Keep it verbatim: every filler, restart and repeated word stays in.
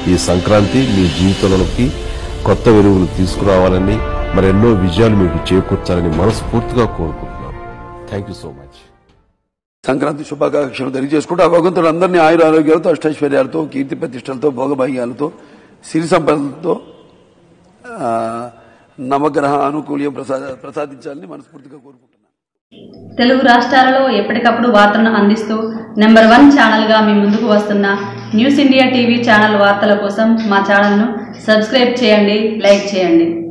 ఈ సంక్రాంతి మీ జీవితంలోకి కొత్త వెలుగులు తీసుకురావాలని మరెన్నో విజయాలు మీకు చేకూర్చాలని మనస్ఫూర్తిగా కోరుకుంటున్నాను. Thank you so much. Sankranti శుభాకాంక్షలు తెలియజేసుకుంటూ ఆ భగవంతుడు అందరినీ ఆయుర ఆరోగ్యాలతో, అష్టైశ్వర్యాలతో, కీర్తి ప్రతిష్టలతో, భోగభాగ్యాలతో, సిరి సంపదలతో, నవగ్రహ అనుకూల్యం ప్రసాదించాలని మనస్ఫూర్తిగా కోరుకుంటున్నాను. తెలుగు రాష్ట్రాలలో ఎప్పటికప్పుడు వార్తలను అందిస్తూ నెంబర్ వన్ ఛానల్గా మీ ముందుకు వస్తున్న న్యూస్ ఇండియా టీవీ ఛానల్ వార్తల కోసం మా ఛానల్ను సబ్స్క్రైబ్ చేయండి, లైక్ చేయండి.